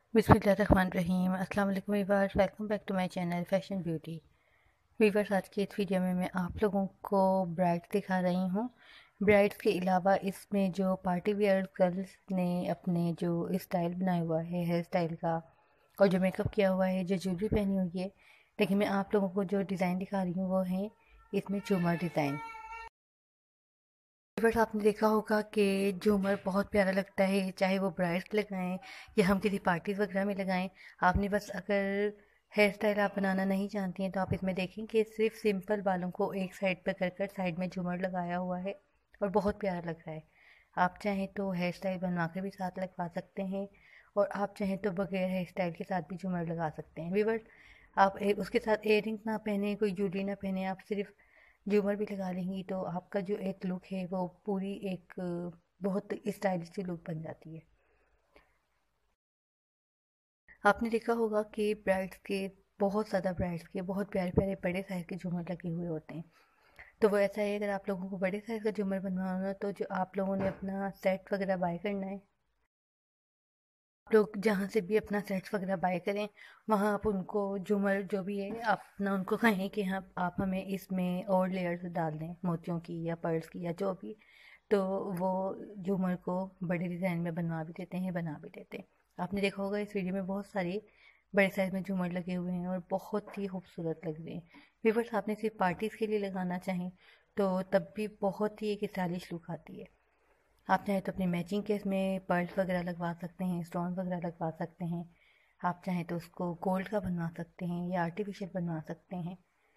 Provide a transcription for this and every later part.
बिस्मिल्लाहिर्रहमानिर्रहीम। अस्सलाम वालेकुम viewers, welcome back to my channel fashion beauty. Viewers, आज की इस वीडियो में मैं आप लोगों को ब्राइड्स दिखा रही हूँ। ब्राइड्स के अलावा इसमें जो पार्टी वेयर गर्ल्स ने अपने जो स्टाइल बनाया हुआ है हेयर स्टाइल का, और जो मेकअप किया हुआ है, जो ज्वेलरी पहनी हुई है, लेकिन मैं आप लोगों को जो डिज़ाइन दिखा रही हूँ वो है इसमें झूमर डिज़ाइन। बट आपने देखा होगा कि झूमर बहुत प्यारा लगता है, चाहे वो ब्राइड्स लगाएं या हम किसी पार्टीज़ वगैरह में लगाएं। आपने बस अगर हेयर स्टाइल आप बनाना नहीं जानती हैं तो आप इसमें देखें कि सिर्फ सिंपल बालों को एक साइड पर कर कर साइड में झूमर लगाया हुआ है और बहुत प्यारा लग रहा है। आप चाहें तो हेयर स्टाइल बनवा कर भी साथ लगवा सकते हैं, और आप चाहें तो बगैर हेयर स्टाइल के साथ भी झूमर लगा सकते हैं। वीवर्स, आप उसके साथ इयररिंग्स ना पहने, कोई ज्वेलरी ना पहने, आप सिर्फ झूमर भी लगा लेंगी तो आपका जो एक लुक है वो पूरी एक बहुत स्टाइलिश सी लुक बन जाती है। आपने देखा होगा कि बहुत ज़्यादा ब्राइड्स के बहुत प्यारे प्यारे बड़े साइज़ के झूमर लगे हुए होते हैं। तो वो ऐसा है, अगर आप लोगों को बड़े साइज़ का झूमर बनवाना है तो जो आप लोगों ने अपना सेट वगैरह बाय करना है, आप लोग जहाँ से भी अपना सेट्स वगैरह बाय करें, वहाँ आप उनको झूमर जो भी है आप अपना उनको कहें कि हाँ आप हमें इसमें और लेयर्स डाल दें, मोतियों की या पर्ल्स की या जो भी। तो वो झूमर को बड़े डिज़ाइन में बनवा भी देते हैं, बना भी देते हैं। आपने देखा होगा इस वीडियो में बहुत सारे बड़े साइज़ में झूमर लगे हुए हैं और बहुत ही खूबसूरत लग रहे हैं। व्यूअर्स, आपने सिर्फ पार्टीज़ के लिए लगाना चाहें तो तब भी बहुत ही एक स्टाइलिश लुक आती है। आप चाहें तो अपनी मैचिंग के इसमें पर्ल्स वगैरह लगवा सकते हैं, स्टोन वगैरह लगवा सकते हैं। आप चाहें तो उसको गोल्ड का बनवा सकते हैं या आर्टिफिशियल बनवा सकते हैं।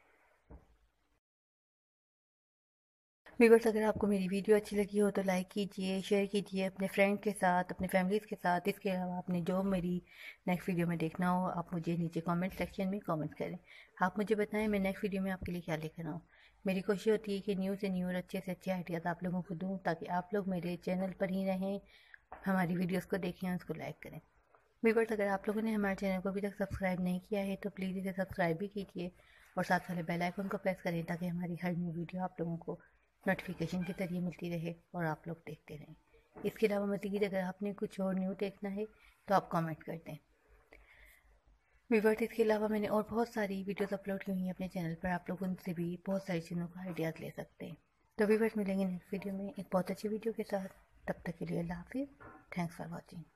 व्यूअर्स, अगर आपको मेरी वीडियो अच्छी लगी हो तो लाइक कीजिए, शेयर कीजिए अपने फ्रेंड के साथ, अपने फैमिलीज़ के साथ। इसके अलावा आपने जो मेरी नेक्स्ट वीडियो में देखना हो आप मुझे नीचे कमेंट सेक्शन में कमेंट करें। आप मुझे बताएं मैं नेक्स्ट वीडियो में आपके लिए क्या लेकर आऊँ। मेरी कोशिश होती है कि न्यू से न्यू और अच्छे से अच्छे आइडियाज़ आप लोगों को दूँ, ताकि आप लोग मेरे चैनल पर ही रहें, हमारी वीडियोज़ को देखें और उसको लाइक करें। व्यूअर्स, अगर आप लोगों ने हमारे चैनल को अभी तक सब्सक्राइब नहीं किया है तो प्लीज़ इसे सब्सक्राइब भी कीजिए और साथ वाले बेल आइकन को प्रेस करें, ताकि हमारी हर न्यू वीडियो आप लोगों को नोटिफिकेशन के ज़रिए मिलती रहे और आप लोग देखते रहें। इसके अलावा मज़ीद अगर आपने कुछ और न्यू देखना है तो आप कमेंट कर दें। व्यूअर्स, इसके अलावा मैंने और बहुत सारी वीडियोस अपलोड की हुई हैं अपने चैनल पर, आप लोग उनसे भी बहुत सारी चीज़ों का आइडियाज़ ले सकते हैं। तो व्यूअर्स, मिलेंगे नेक्स्ट वीडियो में एक बहुत अच्छी वीडियो के साथ। तब तक के लिए अल्लाह हाफिज़। Thanks for watching.